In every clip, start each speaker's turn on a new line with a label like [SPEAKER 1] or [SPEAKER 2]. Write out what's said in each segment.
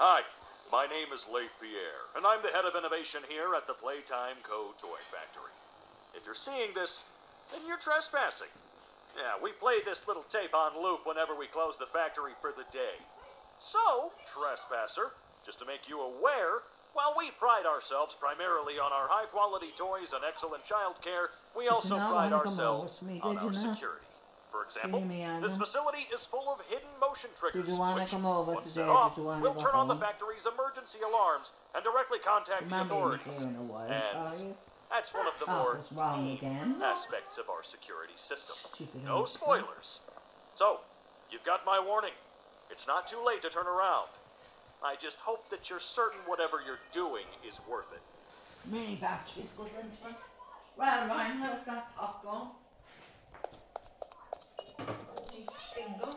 [SPEAKER 1] Hi, my name is Leif Pierre, and I'm the head of innovation here at the Playtime Co. Toy Factory. If you're seeing this, then you're trespassing. Yeah, we play this little tape on loop whenever we close the factory for the day. So, trespasser, just to make you aware, while we pride ourselves primarily on our high-quality toys and excellent child care, we also pride ourselves on our security. For example, this facility is full of hidden motion triggers.
[SPEAKER 2] Did you want to come over today?
[SPEAKER 1] Did you want to go home? We'll turn on the factory's emergency alarms and directly contact the authorities. And that's one of the more aspects of our security system. No spoilers. So, you've got my warning. It's not too late to turn around. I just hope that you're certain whatever you're doing is worth it.
[SPEAKER 2] Mini batteries, good for. Well, Ryan, how's that popcorn? Finger.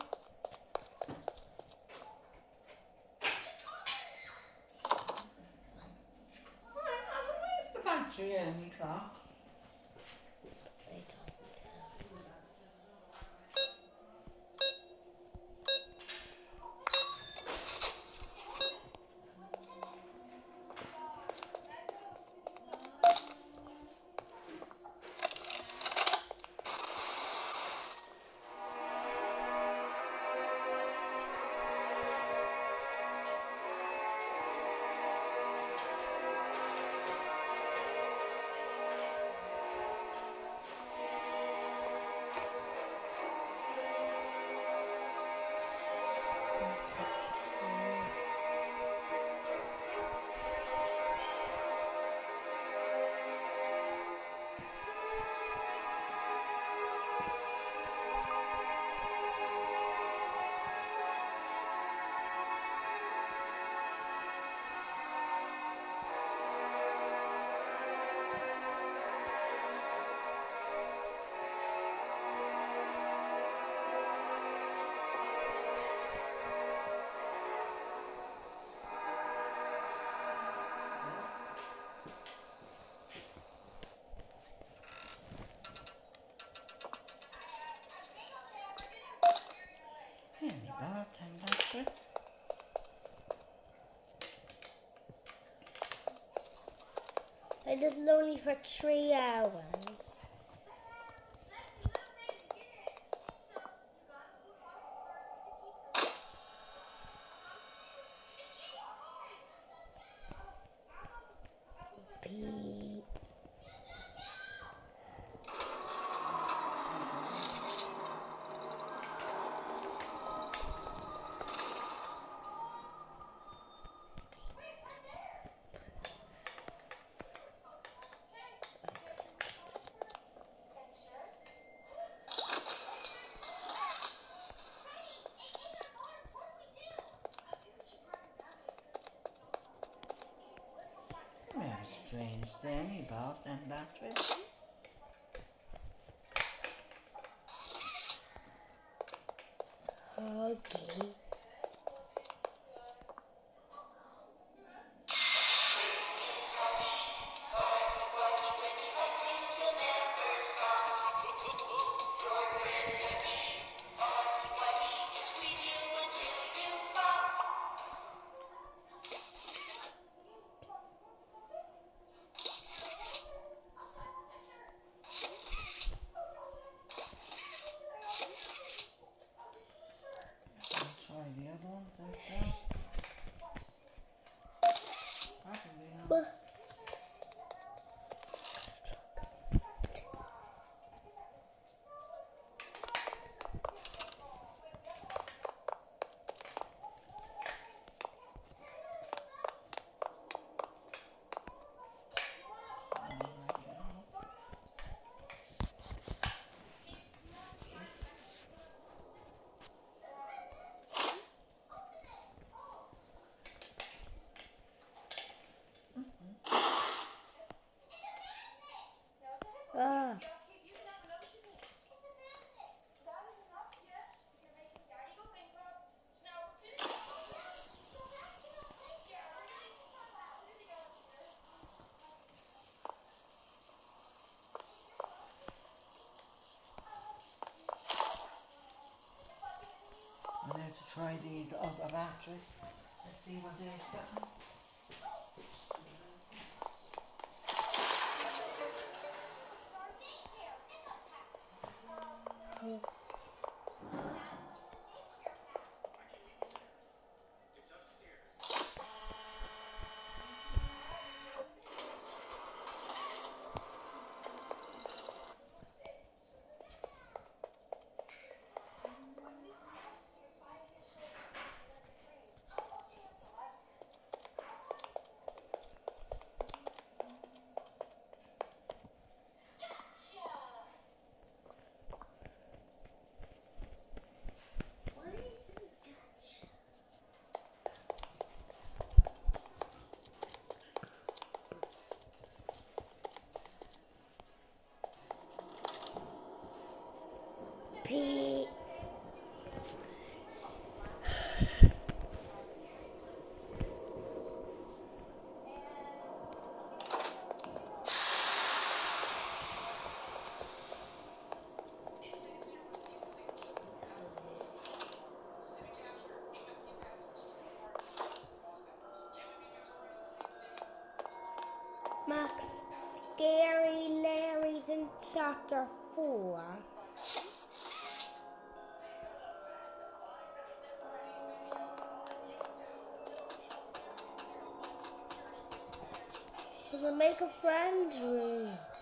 [SPEAKER 2] Where's the battery in the clock?
[SPEAKER 3] It is only for 3 hours.
[SPEAKER 2] Strange thing about them batteries.
[SPEAKER 3] Okay.
[SPEAKER 2] I'm going to try these other batteries. Let's see what they're expecting.
[SPEAKER 3] P. Max, Scary Larry's in chapter 4. Does it make a friend's room?